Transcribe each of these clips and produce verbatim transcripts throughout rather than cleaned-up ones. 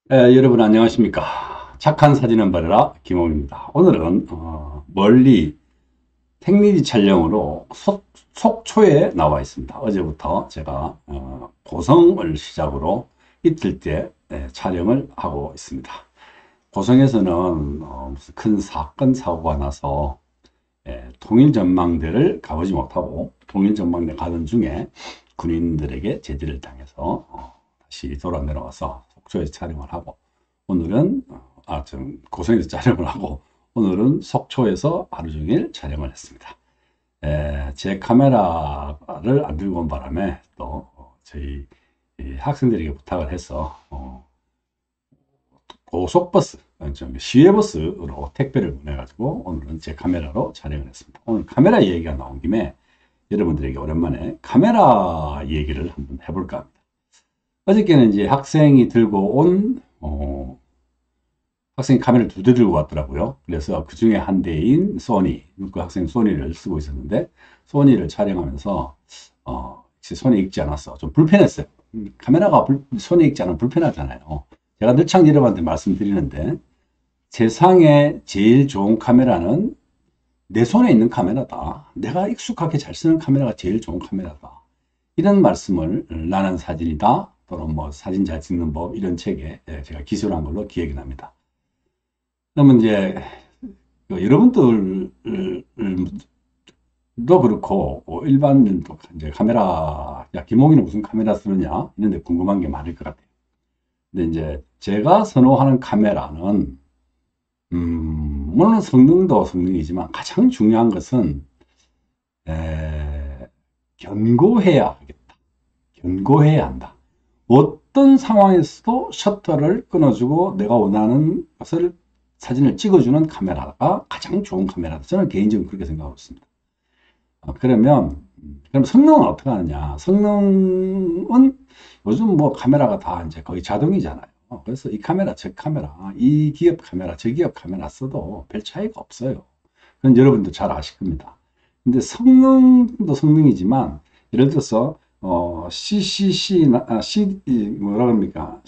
에, 여러분 안녕하십니까. 착한 사진은 버려라 김홍입니다. 오늘은 어, 멀리 택리지 촬영으로 속, 속초에 나와 있습니다. 어제부터 제가 어, 고성을 시작으로 이틀째 에, 촬영을 하고 있습니다. 고성에서는 어, 무슨 큰 사건 사고가 나서 에, 통일전망대를 가보지 못하고 통일전망대 가던 중에 군인들에게 제지를 당해서 어, 다시 돌아 내려와서 속초에서 촬영을 하고 오늘은 어, 아, 좀 고성에서 촬영을 하고 오늘은 속초에서 하루 종일 촬영을 했습니다. 에, 제 카메라를 안 들고 온 바람에 또 어, 저희 학생들에게 부탁을 해서 어, 고속버스, 좀 시외버스로 택배를 보내가지고 오늘은 제 카메라로 촬영을 했습니다. 오늘 카메라 얘기가 나온 김에 여러분들에게 오랜만에 카메라 얘기를 한번 해볼까 합니다. 어저께는 이제 학생이 들고 온, 어, 학생이 카메라를 두 대 들고 왔더라고요. 그래서 그 중에 한 대인 소니, 그 학생 소니를 쓰고 있었는데, 소니를 촬영하면서, 어, 손에 익지 않았어. 좀 불편했어요. 카메라가 불, 손에 익지 않으면 불편하잖아요. 제가 늘창 여러분한테 말씀드리는데, 세상에 제일 좋은 카메라는 내 손에 있는 카메라다. 내가 익숙하게 잘 쓰는 카메라가 제일 좋은 카메라다. 이런 말씀을 나는 사진이다. 또는 뭐 사진 잘 찍는 법 이런 책에 제가 기술한 걸로 기억이 납니다. 그러면 이제 여러분들도 그렇고 일반인도 이제 카메라, 야 김홍이는 무슨 카메라 쓰느냐 이런데 궁금한 게 많을 것 같아요. 근데 이제 제가 선호하는 카메라는 음, 물론 성능도 성능이지만 가장 중요한 것은 에, 견고해야 하겠다. 견고해야 한다. 어떤 상황에서도 셔터를 끊어주고 내가 원하는 것을 사진을 찍어주는 카메라가 가장 좋은 카메라다. 저는 개인적으로 그렇게 생각하고 있습니다. 어, 그러면 그럼 성능은 어떻게 하느냐? 성능은 요즘 뭐 카메라가 다 이제 거의 자동이잖아요. 그래서 이 카메라, 저 카메라, 이 기업 카메라, 저 기업 카메라 써도 별 차이가 없어요. 그건 여러분도 잘 아실 겁니다. 근데 성능도 성능이지만 예를 들어서 어, 씨씨씨나 아, C 뭐라 그럽니까?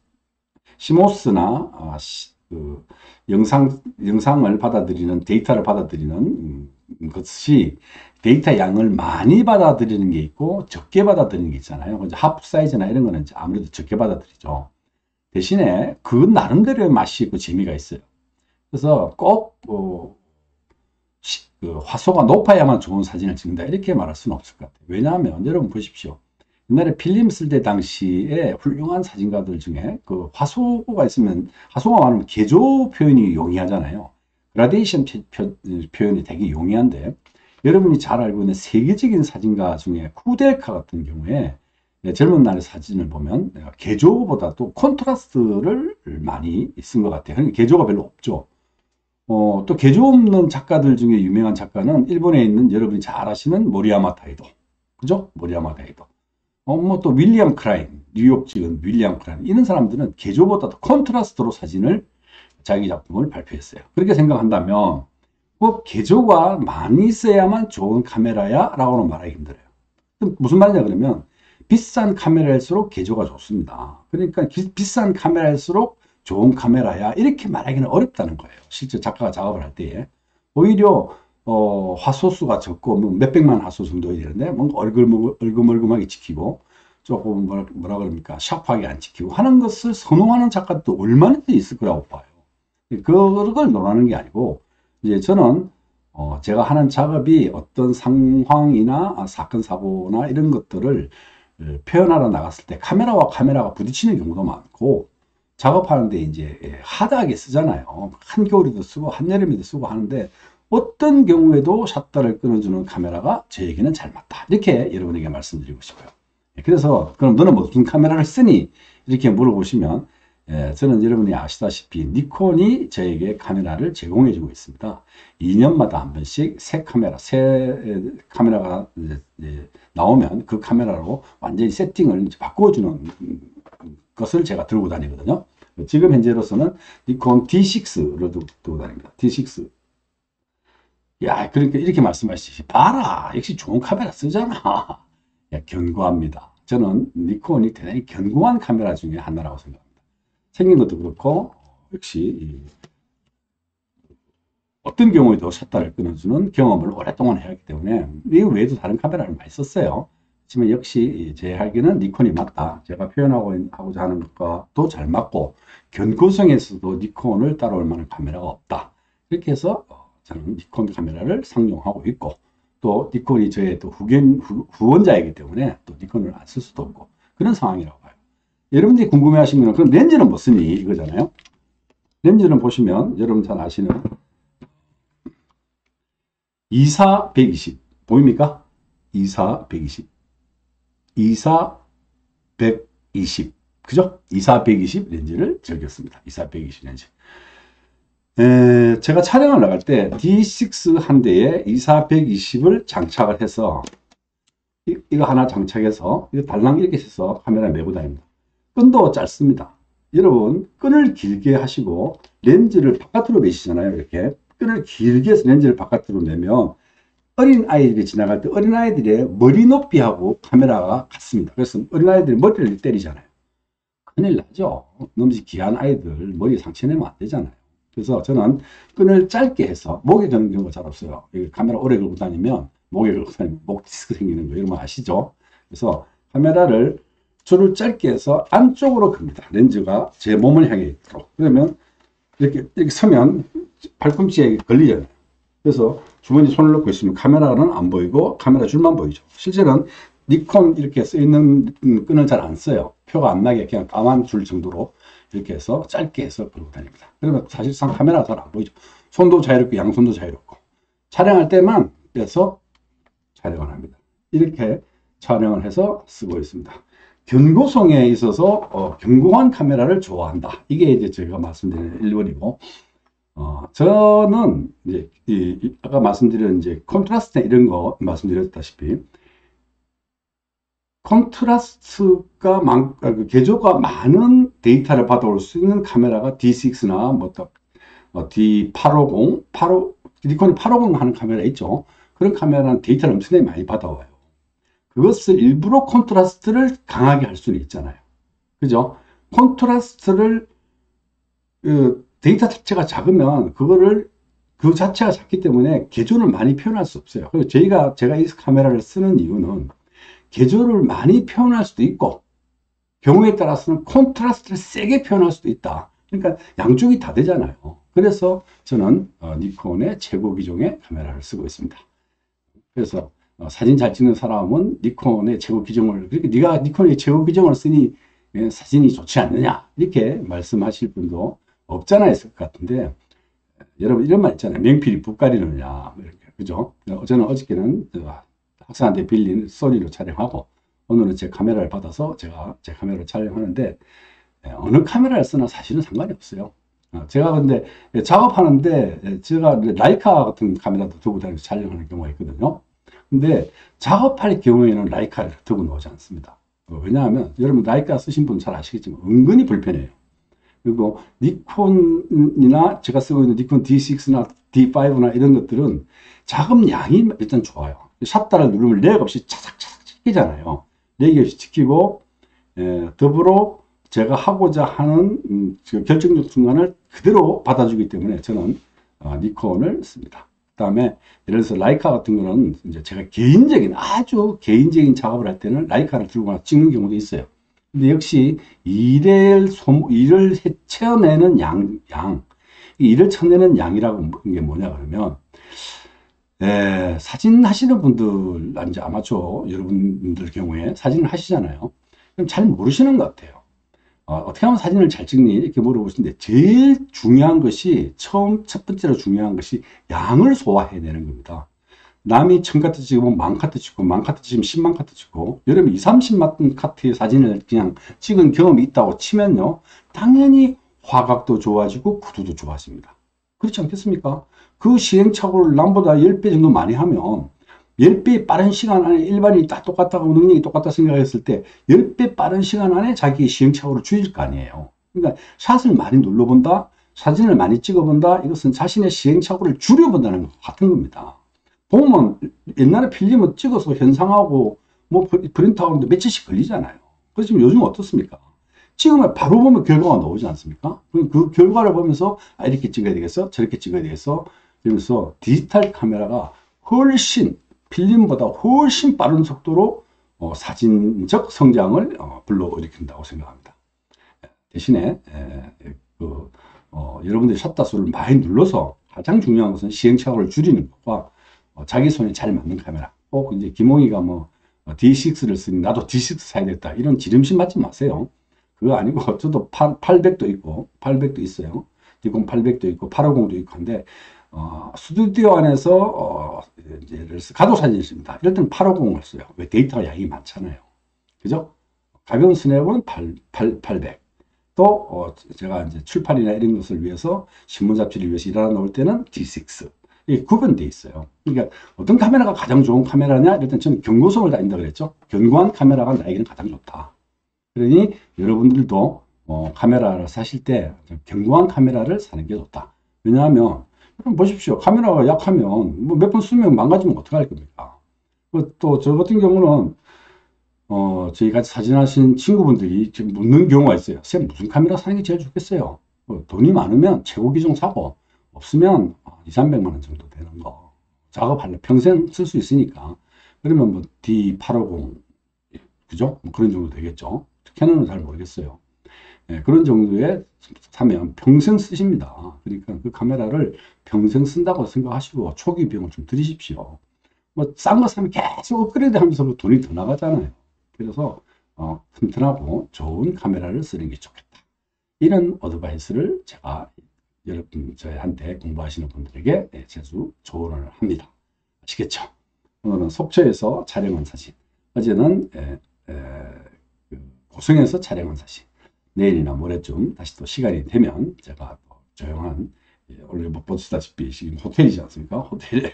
시모스나 아, 시, 그 영상 영상을 받아들이는 데이터를 받아들이는 음, 것이 데이터 양을 많이 받아들이는 게 있고 적게 받아들이는 게 있잖아요. 하프 사이즈나 이런 거는 아무래도 적게 받아들이죠. 대신에 그 나름대로의 맛이 있고 재미가 있어요. 그래서 꼭 어, 시, 그 화소가 높아야만 좋은 사진을 찍는다 이렇게 말할 수는 없을 것 같아요. 왜냐하면 여러분 보십시오. 옛날에 필름 쓸 때 당시에 훌륭한 사진가들 중에 그 화소가 있으면 화소가 많으면 개조 표현이 용이하잖아요. 그라데이션 표현이 되게 용이한데 여러분이 잘 알고 있는 세계적인 사진가 중에 쿠델카 같은 경우에 젊은 날의 사진을 보면 개조보다도 콘트라스트를 많이 쓴 것 같아요. 그러니까 개조가 별로 없죠. 어, 또 개조 없는 작가들 중에 유명한 작가는 일본에 있는 여러분이 잘 아시는 모리야마 타이도. 그죠? 모리야마 타이도. 어, 뭐 또 윌리엄 크라인, 뉴욕 찍은 윌리엄 크라인. 이런 사람들은 개조보다도 콘트라스트로 사진을 자기 작품을 발표했어요. 그렇게 생각한다면 꼭 개조가 많이 써야만 좋은 카메라야 라고는 말하기 힘들어요. 무슨 말이냐 그러면 비싼 카메라일수록 개조가 좋습니다. 그러니까 기, 비싼 카메라일수록 좋은 카메라야 이렇게 말하기는 어렵다는 거예요. 실제 작가가 작업을 할 때에 오히려 어, 화소수가 적고 뭐 몇백만 화소 정도 되는데 뭔가 얼금, 얼금얼금하게 찍히고 조금 뭐라, 뭐라 그럽니까 샤프하게 안 찍히고 하는 것을 선호하는 작가도 얼마나 있을 거라고 봐요. 그걸 논하는 게 아니고 이제 저는 어, 제가 하는 작업이 어떤 상황이나 사건 사고나 이런 것들을 표현하러 나갔을 때 카메라와 카메라가 부딪히는 경우도 많고 작업하는데 이제 하드하게 쓰잖아요. 한겨울에도 쓰고 한여름에도 쓰고 하는데 어떤 경우에도 샷터를 끊어주는 카메라가 저에게는 잘 맞다. 이렇게 여러분에게 말씀드리고 싶어요. 그래서 그럼 너는 무슨 카메라를 쓰니? 이렇게 물어보시면 예, 저는 여러분이 아시다시피 니콘이 저에게 카메라를 제공해 주고 있습니다. 이 년마다 한 번씩 새 카메라, 새 카메라가 이제 나오면 그 카메라로 완전히 세팅을 바꿔주는 것을 제가 들고 다니거든요. 지금 현재로서는 니콘 디 식스를 들고 다닙니다. 디 식스. 야, 그러니까 이렇게 말씀하시지. 봐라. 역시 좋은 카메라 쓰잖아. 야, 견고합니다. 저는 니콘이 대단히 견고한 카메라 중에 하나라고 생각합니다. 생긴 것도 그렇고 역시 어떤 경우에도 셔터를 끊어주는 경험을 오랫동안 해왔기 때문에 이거 외에도 다른 카메라를 많이 썼어요. 하지만 역시 제 알기는 니콘이 맞다. 제가 표현하고자 하는 것과도 잘 맞고 견고성에서도 니콘을 따라올 만한 카메라가 없다. 이렇게 해서 저는 니콘 카메라를 상용하고 있고, 또 니콘이 저의 또 후견, 후, 후원자이기 때문에 또 니콘을 안 쓸 수도 없고 그런 상황이라고 봐요. 여러분들이 궁금해 하시면 그럼 렌즈는 뭐 쓰니 이거잖아요. 렌즈는 보시면 여러분 잘 아시는 이사 백이십 보입니까? 이사 백이십 이사 백이십 그죠? 이사 백이십 렌즈를 적였습니다. 이사 백이십 렌즈. 에, 제가 촬영을 나갈 때 디 식스 한 대에 이사 백이십을 장착을 해서 이, 이거 하나 장착해서 이거 달랑 이렇게 해서 카메라에 메고 다닙니다. 끈도 짧습니다. 여러분 끈을 길게 하시고 렌즈를 바깥으로 매시잖아요. 이렇게 끈을 길게 해서 렌즈를 바깥으로 매면 어린 아이들이 지나갈 때 어린 아이들의 머리 높이하고 카메라가 같습니다. 그래서 어린 아이들이 머리를 때리잖아요. 큰일 나죠. 너무 귀한 아이들 머리에 상처 내면 안 되잖아요. 그래서 저는 끈을 짧게 해서 목에 거는 경우가 잘 없어요. 카메라 오래 걸고 다니면 목에 걸고 다니면 목 디스크 생기는 거 이런 거 아시죠? 그래서 카메라를 줄을 짧게 해서 안쪽으로 큽니다. 렌즈가 제 몸을 향해 있도록. 그러면 이렇게 이렇게 서면 팔꿈치에 걸리잖아요. 그래서 주머니 손을 넣고 있으면 카메라는 안 보이고 카메라 줄만 보이죠. 실제로는 니콘 이렇게 써 있는 끈을 잘 안 써요. 표가 안 나게 그냥 까만 줄 정도로 이렇게 해서 짧게 해서 걸고 다닙니다. 그러면 사실상 카메라가 잘 안 보이죠. 손도 자유롭고 양손도 자유롭고 촬영할 때만 빼서 촬영을 합니다. 이렇게 촬영을 해서 쓰고 있습니다. 견고성에 있어서 어, 견고한 카메라를 좋아한다. 이게 이제 제가 말씀드리는 일 번이고, 어, 저는 이제 이, 이, 아까 말씀드린 이제 콘트라스트 이런 거 말씀드렸다시피 콘트라스트가 많, 그 개조가 많은 데이터를 받아올 수 있는 카메라가 디 식스나 뭐 또 어, 디 팔백오십, 팔십오, 니콘이 팔백오십 하는 카메라 있죠. 그런 카메라는 데이터를 엄청나게 많이 받아와요. 그것을 일부러 콘트라스트를 강하게 할 수는 있잖아요. 그죠? 콘트라스트를 그 데이터 자체가 작으면 그거를 그 자체가 작기 때문에 개조를 많이 표현할 수 없어요. 그래서 저희가 제가 이 카메라를 쓰는 이유는 개조를 많이 표현할 수도 있고 경우에 따라서는 콘트라스트를 세게 표현할 수도 있다. 그러니까 양쪽이 다 되잖아요. 그래서 저는 어, 니콘의 최고 기종의 카메라를 쓰고 있습니다. 그래서 어, 사진 잘 찍는 사람은 니콘의 최고 기종을, 그렇게 네가 니콘의 최고 기종을 쓰니 예, 사진이 좋지 않느냐 이렇게 말씀하실 분도 없잖아 있을 것 같은데, 여러분 이런 말 있잖아요. 명필이 붓 가리느냐 이렇게, 그죠? 저는 어저께는 학생한테 빌린 소니로 촬영하고 오늘은 제 카메라를 받아서 제가 제 카메라로 촬영하는데, 예, 어느 카메라를 쓰나 사실은 상관이 없어요. 어, 제가 근데 작업하는데 제가 라이카 같은 카메라도 들고 다니면서 촬영하는 경우가 있거든요. 근데 작업할 경우에는 라이카를 들고 나오지 않습니다. 왜냐하면 여러분 라이카 쓰신 분 잘 아시겠지만 은근히 불편해요. 그리고 니콘이나 제가 쓰고 있는 니콘 디 식스나 디 파이브나 이런 것들은 작업량이 일단 좋아요. 샷다를 누르면 렉 없이 차삭차삭 찍히잖아요. 렉이 없이 찍히고, 에, 더불어 제가 하고자 하는 음, 결정적 순간을 그대로 받아주기 때문에 저는 어, 니콘을 씁니다. 그 다음에 예를 들어서 라이카 같은 거는 이제 제가 개인적인 아주 개인적인 작업을 할 때는 라이카를 들고 찍는 경우도 있어요. 근데 역시 일을 소모, 일을 채워내는 양, 양, 일을 쳐내는 양이라고 하는 게 뭐냐 그러면, 에, 사진 하시는 분들, 이제 아마추어 여러분들 경우에 사진을 하시잖아요. 그럼 잘 모르시는 것 같아요. 어, 어떻게 하면 사진을 잘 찍니? 이렇게 물어보시는데, 제일 중요한 것이, 처음, 첫 번째로 중요한 것이 양을 소화해내는 겁니다. 남이 천 카트 찍으면 만 카트 찍고, 만 카트 찍으면 십만 카트 찍고, 여러분 이, 삼십만 카트의 사진을 그냥 찍은 경험이 있다고 치면요, 당연히 화각도 좋아지고 구도도 좋아집니다. 그렇지 않겠습니까? 그 시행착오를 남보다 십 배 정도 많이 하면, 십 배 빠른 시간 안에 일반인이 다 똑같다고 능력이 똑같다 생각했을 때 십 배 빠른 시간 안에 자기 시행착오를 줄일 거 아니에요. 그러니까 샷을 많이 눌러본다, 사진을 많이 찍어본다, 이것은 자신의 시행착오를 줄여본다는 것 같은 겁니다. 보면 옛날에 필름을 찍어서 현상하고 뭐 프린트하는데 며칠씩 걸리잖아요. 그래서 지금 요즘 어떻습니까? 찍으면 바로 보면 결과가 나오지 않습니까? 그, 그 결과를 보면서 아, 이렇게 찍어야 되겠어? 저렇게 찍어야 되겠어? 이러면서 디지털 카메라가 훨씬 필름보다 훨씬 빠른 속도로 어, 사진적 성장을 어, 불러일으킨다고 생각합니다. 대신에 에, 그, 어, 여러분들이 샷다수를 많이 눌러서 가장 중요한 것은 시행착오를 줄이는 것과 어, 자기 손에 잘 맞는 카메라. 꼭 이제 김홍희가 뭐 디 식스를 쓰니 나도 디 식스 사야 겠다 이런 지름신 맞지 마세요. 그거 아니고 저도 팔백도 있고 팔백도 있어요. 니콘 팔백도 있고 팔오공도 있고 한데 어, 스튜디오 안에서 어, 이제 예를 들어서 가족 사진을 씁니다. 이럴 때는 팔오공을 써요. 왜? 데이터가 양이 많잖아요. 그죠? 가벼운 스냅은 팔백. 또 어, 제가 이제 출판이나 이런 것을 위해서 신문 잡지를 위해서 일하러 나올 때는 디 식스. 이게 구분되어 있어요. 그러니까 어떤 카메라가 가장 좋은 카메라냐? 일단 저는 견고성을 다닌다 그랬죠. 견고한 카메라가 나에게는 가장 좋다. 그러니 여러분들도 어, 카메라를 사실 때 견고한 카메라를 사는 게 좋다. 왜냐하면 보십시오. 카메라가 약하면 뭐 몇 번 쓰면 망가지면 어떡할 겁니까? 또 저 같은 경우는 어, 저희 같이 사진하신 친구분들이 지금 묻는 경우가 있어요. 쌤, 무슨 카메라 사는 게 제일 좋겠어요? 뭐 돈이 많으면 최고 기종 사고, 없으면 이삼백만 원 정도 되는 거. 작업하려 평생 쓸 수 있으니까. 그러면 뭐 디 팔오공, 그죠? 뭐 그런 정도 되겠죠. 캐논은 잘 모르겠어요. 네, 그런 정도에 사면 평생 쓰십니다. 그러니까 그 카메라를 평생 쓴다고 생각하시고 초기 비용을 좀 들이십시오. 뭐 싼 거 사면 계속 업그레이드 하면서 뭐 돈이 더 나가잖아요. 그래서 어, 튼튼하고 좋은 카메라를 쓰는 게 좋겠다. 이런 어드바이스를 제가 여러분 저한테 공부하시는 분들에게 제주 조언을 합니다. 아시겠죠? 오늘은 속초에서 촬영한 사진, 어제는 에, 에, 고성에서 촬영한 사진, 내일이나 모레쯤 다시 또 시간이 되면 제가 또 조용한, 원래 못 보시다시피 지금 호텔이지 않습니까? 호텔에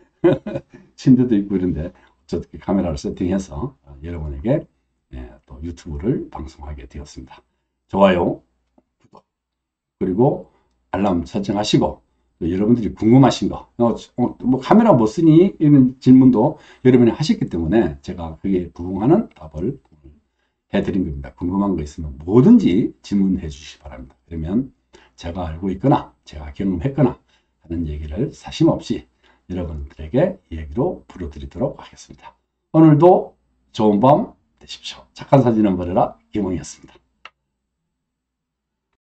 침대도 있고 이런데 어떻게 카메라를 세팅해서 여러분에게 또 유튜브를 방송하게 되었습니다. 좋아요, 구독, 그리고 알람 설정하시고, 여러분들이 궁금하신 거, 어, 뭐 카메라 뭐 쓰니? 이런 질문도 여러분이 하셨기 때문에 제가 그게 부응하는 답을 해드린 겁니다. 궁금한 거 있으면 뭐든지 질문해 주시기 바랍니다. 그러면 제가 알고 있거나 제가 경험했거나 하는 얘기를 사심없이 여러분들에게 얘기로 풀어드리도록 하겠습니다. 오늘도 좋은 밤 되십시오. 착한 사진은 버려라. 김홍이었습니다.